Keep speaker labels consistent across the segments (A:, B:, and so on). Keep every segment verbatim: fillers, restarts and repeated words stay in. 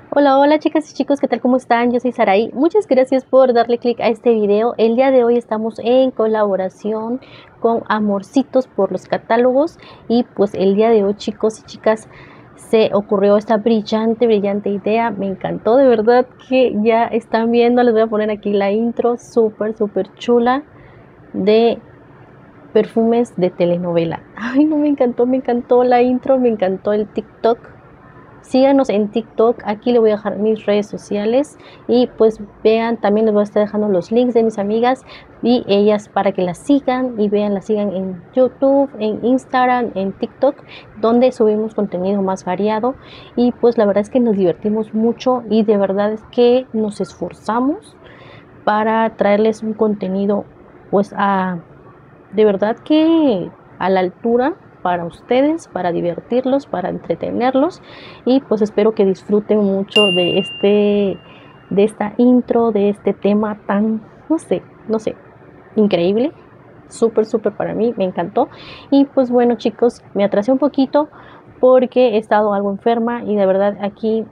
A: Hola, hola chicas y chicos, ¿qué tal? ¿Cómo están? Yo soy Saraí. Muchas gracias por darle click a este video. El día de hoy estamos en colaboración con Amorcitos por los catálogos y pues el día de hoy, chicos y chicas, se ocurrió esta brillante, brillante idea. Me encantó, de verdad que ya están viendo. Les voy a poner aquí la intro súper, súper chula de perfumes de telenovela. Ay, no, me encantó, me encantó la intro, me encantó el TikTok. Síganos en TikTok, aquí les voy a dejar mis redes sociales y pues vean, también les voy a estar dejando los links de mis amigas y ellas para que las sigan y vean, las sigan en YouTube, en Instagram, en TikTok, donde subimos contenido más variado y pues la verdad es que nos divertimos mucho y de verdad es que nos esforzamos para traerles un contenido pues a, de verdad que a la altura para ustedes, para divertirlos, para entretenerlos y pues espero que disfruten mucho de este de esta intro, de este tema tan, no sé, no sé, increíble, súper, súper para mí, me encantó. Y pues bueno chicos, me atrasé un poquito porque he estado algo enferma y de verdad aquí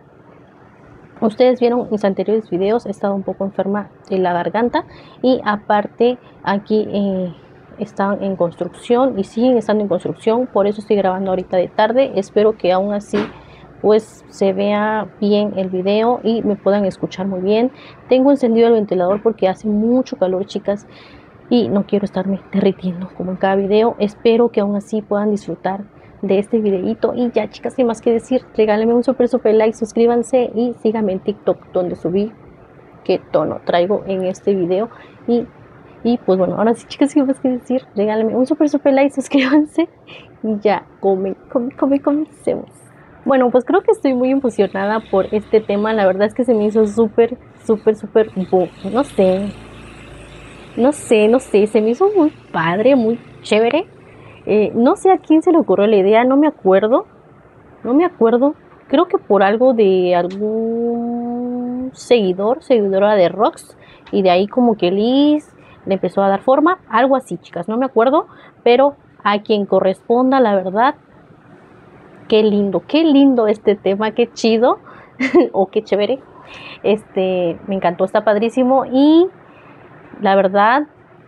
A: ustedes vieron mis anteriores videos, he estado un poco enferma de la garganta y aparte aquí eh, están en construcción y siguen estando en construcción, por eso estoy grabando ahorita de tarde. Espero que aún así pues se vea bien el video y me puedan escuchar muy bien. Tengo encendido el ventilador porque hace mucho calor, chicas, y no quiero estarme derritiendo como en cada video. Espero que aún así puedan disfrutar de este videito y ya chicas, sin más que decir, regálenme un super super like, suscríbanse y síganme en TikTok donde subí qué tono traigo en este video y y pues bueno, ahora sí chicas, sin más que decir, regálenme un super super like, suscríbanse y ya, come, come, come, comencemos. Bueno, pues creo que estoy muy emocionada por este tema. La verdad es que se me hizo súper, súper, súper, no sé, no sé, no sé, se me hizo muy padre, muy chévere. Eh, no sé a quién se le ocurrió la idea, no me acuerdo, no me acuerdo. Creo que por algo de algún seguidor, seguidora de Rox, y de ahí como que Liz le empezó a dar forma, algo así, chicas, no me acuerdo, pero a quien corresponda, la verdad, qué lindo, qué lindo este tema, qué chido, o qué chévere. Este, me encantó, está padrísimo y la verdad,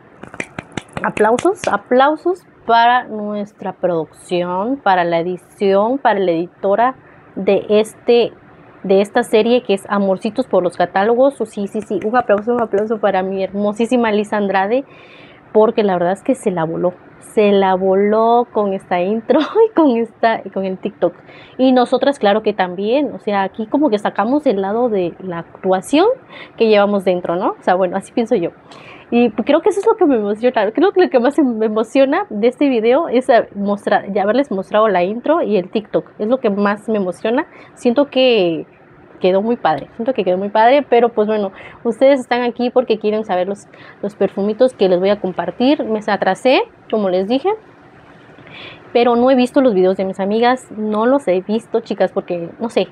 A: aplausos, aplausos para nuestra producción, para la edición, para la editora de este de esta serie que es Amorcitos por los catálogos. Sí, sí, sí, un aplauso, un aplauso para mi hermosísima Lisa Andrade, porque la verdad es que se la voló, se la voló con esta intro y con esta y con el TikTok. Y nosotras, claro que también, o sea, aquí como que sacamos el lado de la actuación que llevamos dentro, ¿no? O sea, bueno, así pienso yo. Y creo que eso es lo que me emociona. Creo que lo que más me emociona de este video es mostrar, ya haberles mostrado la intro y el TikTok. Es lo que más me emociona. Siento que quedó muy padre. Siento que quedó muy padre, pero pues bueno, ustedes están aquí porque quieren saber los, los perfumitos que les voy a compartir. Me atrasé, como les dije, pero no he visto los videos de mis amigas. No los he visto, chicas, porque no sé.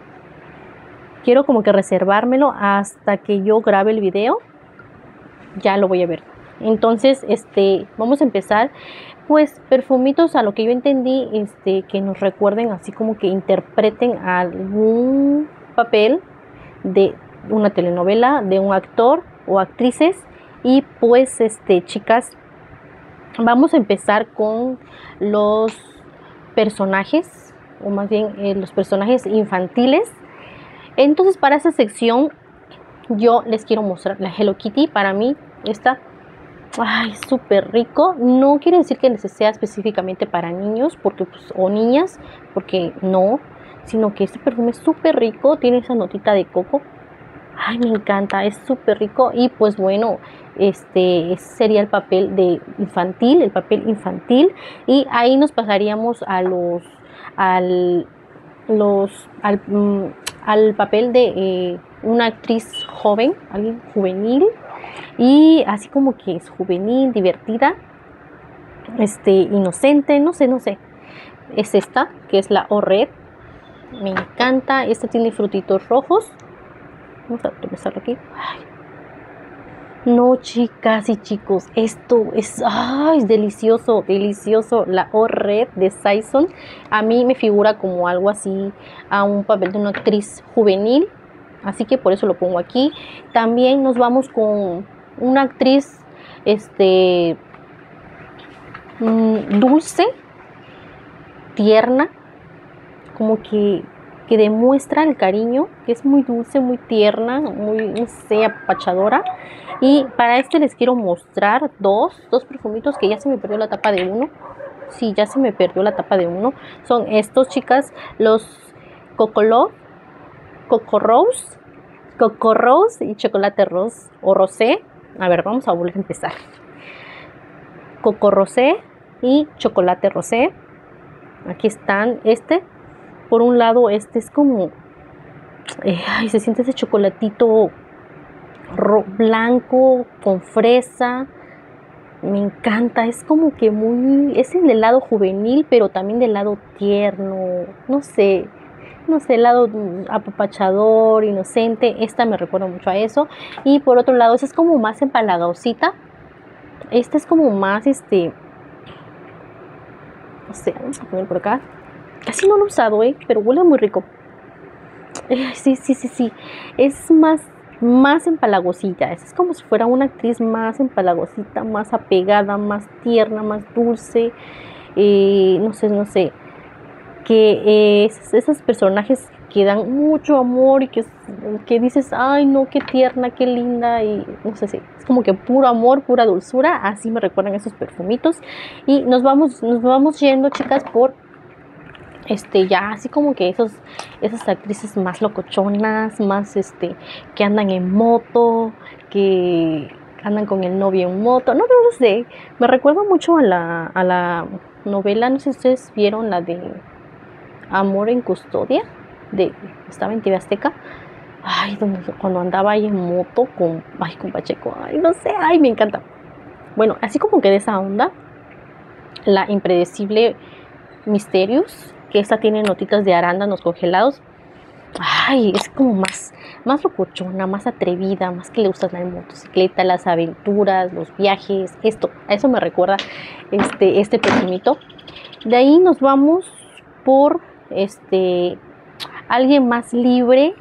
A: Quiero como que reservármelo hasta que yo grabe el video. Ya lo voy a ver. Entonces, este, vamos a empezar. Pues perfumitos, a lo que yo entendí, este, que nos recuerden, así como que interpreten algún papel de una telenovela, de un actor o actrices. Y pues, este, chicas, vamos a empezar con los personajes, o más bien eh, los personajes infantiles. Entonces, para esa sección yo les quiero mostrar la Hello Kitty. Para mí está, ay, súper rico. No quiere decir que sea específicamente para niños porque, pues, o niñas, porque no, sino que este perfume es súper rico, tiene esa notita de coco. Ay, me encanta, es súper rico. Y pues bueno, este sería el papel de infantil, el papel infantil. Y ahí nos pasaríamos a los, al, los, al, mm, al papel de eh, una actriz joven, alguien juvenil, y así como que es juvenil, divertida, este, inocente, no sé, no sé. Es esta, que es la O Red. Me encanta, esta tiene frutitos rojos. Vamos a utilizarlo aquí. Ay. No, chicas y chicos, esto es, ay, delicioso, delicioso. La O Red de Saison a mí me figura como algo así, a un papel de una actriz juvenil, así que por eso lo pongo aquí. También nos vamos con una actriz, este, mmm, dulce, tierna, como que que demuestra el cariño, que es muy dulce, muy tierna, muy, no sé, apapachadora. Y para este les quiero mostrar dos, dos perfumitos que ya se me perdió la tapa de uno. Sí, ya se me perdió la tapa de uno. Son estos, chicas, los Coco Love, Coco Rose, Coco Rose y Chocolate Rose o Rosé. A ver, vamos a volver a empezar. Coco Rosé y Chocolate Rosé. Aquí están, este. Por un lado, este es como, eh, ay, se siente ese chocolatito blanco con fresa. Me encanta, es como que muy, es el helado juvenil, pero también del lado tierno, no sé, no sé, el lado apapachador, inocente. Esta me recuerda mucho a eso. Y por otro lado, esta es como más empalagadosita. Esta es como más, este, no sé, vamos a poner por acá. Casi no lo he usado, ¿eh? Pero huele muy rico. Eh, sí, sí, sí, sí. Es más, más empalagosita. Es como si fuera una actriz más empalagosita, más apegada, más tierna, más dulce. Eh, no sé, no sé. Que eh, esos, esos personajes que dan mucho amor y que, que dices, ay, no, qué tierna, qué linda. Y no sé, sí, es como que puro amor, pura dulzura. Así me recuerdan esos perfumitos. Y nos vamos, nos vamos yendo, chicas, por este ya así como que esos esas actrices más locochonas, más este que andan en moto, que andan con el novio en moto. No, no, no sé, me recuerda mucho a la a la novela, no sé si ustedes vieron la de Amor en Custodia, de estaba en T V Azteca. Ay, donde, cuando andaba ahí en moto con ay con Pacheco, ay, no sé, ay, me encanta. Bueno, así como que de esa onda, la impredecible Mysterious, que esta tiene notitas de arándanos congelados. Ay, es como más, más locochona, más atrevida, más que le gusta andar en motocicleta, las aventuras, los viajes, esto, a eso me recuerda este, este perfumito. De ahí nos vamos por este alguien más libre,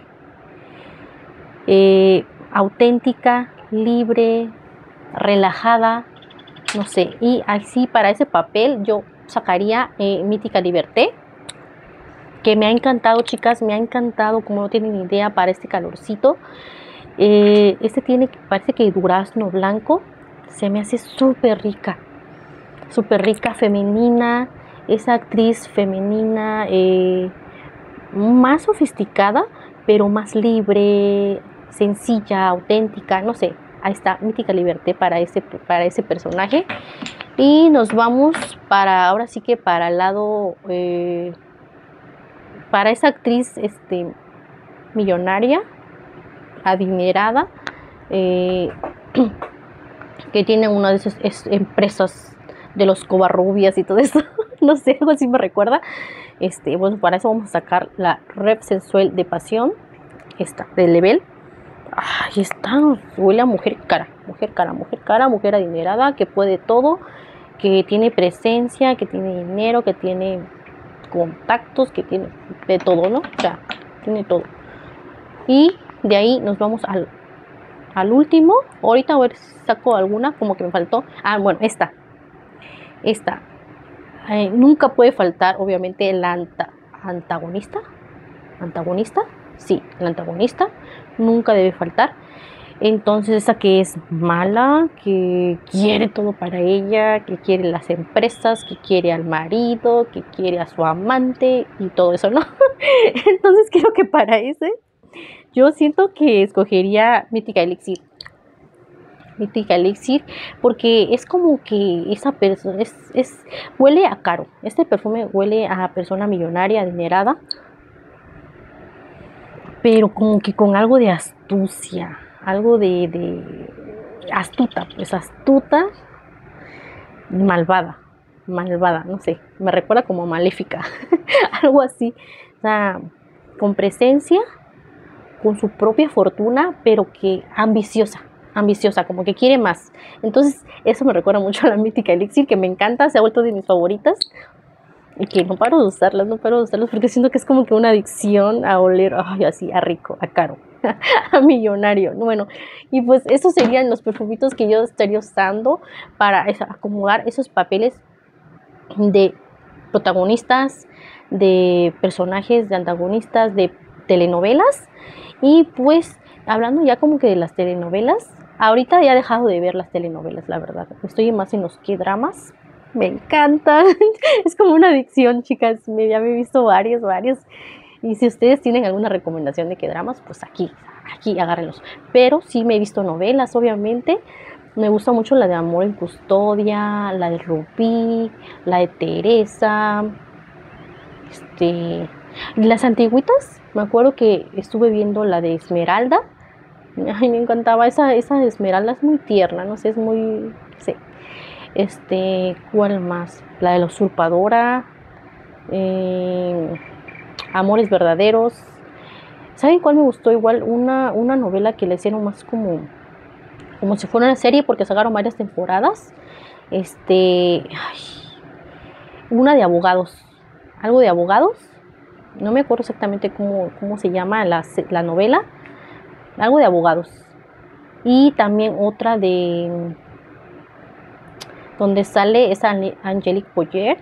A: eh, auténtica, libre, relajada, no sé. Y así para ese papel yo sacaría eh, Mítica Liberté, que me ha encantado, chicas, me ha encantado, como no tienen idea, para este calorcito. Eh, este tiene, parece que durazno blanco, se me hace súper rica, súper rica, femenina, esa actriz femenina, eh, más sofisticada, pero más libre, sencilla, auténtica, no sé. Ahí está, Mítica Liberté para ese, para ese personaje. Y nos vamos para, ahora sí que para el lado, eh, para esa actriz este, millonaria, adinerada, eh, que tiene una de esas es, empresas de los Covarrubias y todo eso. No sé, algo así me recuerda. Este, bueno, para eso vamos a sacar la Rep Sensuel de Pasión, esta, de Level. Ay, está, huele a mujer cara, mujer cara, mujer cara, mujer adinerada, que puede todo, que tiene presencia, que tiene dinero, que tiene contactos, que tiene de todo, ¿no? O sea, tiene todo. Y de ahí nos vamos al, al último. Ahorita a ver si saco alguna, como que me faltó. Ah, bueno, esta. Esta. Eh, nunca puede faltar, obviamente, el anta, antagonista. ¿Antagonista? Sí, el antagonista. Nunca debe faltar. Entonces, esa que es mala, que quiere todo para ella, que quiere las empresas, que quiere al marido, que quiere a su amante y todo eso, ¿no? Entonces, creo que para ese, yo siento que escogería Mítica Elixir. Mítica Elixir, porque es como que esa persona, es, es, huele a caro. Este perfume huele a persona millonaria, adinerada, pero como que con algo de astucia. Algo de, de astuta, pues astuta, malvada, malvada, no sé, me recuerda como maléfica, algo así, o sea, con presencia, con su propia fortuna, pero que ambiciosa, ambiciosa, como que quiere más. Entonces, eso me recuerda mucho a la Mítica Elixir, que me encanta, se ha vuelto de mis favoritas. Y que no paro de usarlas, no paro de usarlas, porque siento que es como que una adicción a oler, ay, así, a rico, a caro, a millonario. Bueno, y pues esos serían los perfumitos que yo estaría usando para esa, acomodar esos papeles de protagonistas, de personajes, de antagonistas, de telenovelas. Y pues hablando ya como que de las telenovelas, ahorita ya he dejado de ver las telenovelas, la verdad. Estoy más en los K-dramas. Me encantan. Es como una adicción, chicas. Me, ya me he visto varios, varios. Y si ustedes tienen alguna recomendación de K-dramas, pues aquí, aquí agárrenlos. Pero sí me he visto novelas, obviamente. Me gusta mucho la de Amor en Custodia, la de Rubí, la de Teresa. Este, las antigüitas, me acuerdo que estuve viendo la de Esmeralda. Ay, me encantaba esa, esa Esmeralda, es muy tierna, no sé, es muy... Sí. Este, ¿cuál más? La de la usurpadora, eh, Amores verdaderos. ¿Saben cuál me gustó? Igual una, una novela que le hicieron más como, como si fuera una serie, porque sacaron varias temporadas. Este, ay, una de abogados, algo de abogados. No me acuerdo exactamente cómo, cómo se llama la, la novela. Algo de abogados. Y también otra de... donde sale esa Angelique Boyer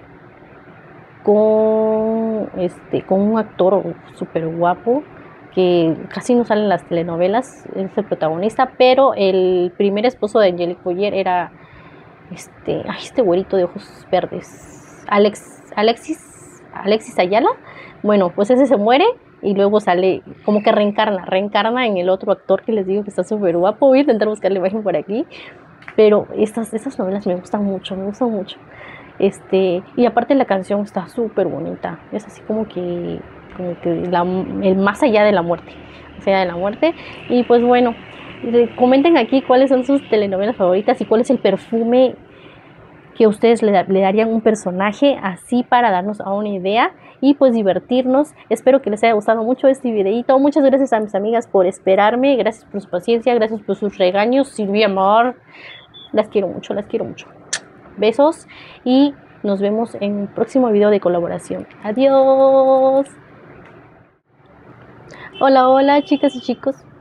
A: con, este, con un actor súper guapo que casi no sale en las telenovelas, es el protagonista, pero el primer esposo de Angelique Boyer era este, ay, este güerito de ojos verdes, Alex, Alexis, Alexis Ayala. Bueno, pues ese se muere y luego sale, como que reencarna, reencarna en el otro actor que les digo que está súper guapo. Voy a intentar buscar la imagen por aquí. Pero estas, estas novelas me gustan mucho, me gustan mucho. Este, y aparte la canción está súper bonita. Es así como que, como que la, el más allá de la muerte. Más allá de la muerte. Y pues bueno, comenten aquí cuáles son sus telenovelas favoritas y cuál es el perfume que ustedes le, le darían a un personaje, así para darnos a una idea y pues divertirnos. Espero que les haya gustado mucho este videito. Muchas gracias a mis amigas por esperarme, gracias por su paciencia, gracias por sus regaños, Silvia Amor. Las quiero mucho, las quiero mucho. Besos y nos vemos en un próximo video de colaboración. Adiós. Hola, hola, chicas y chicos.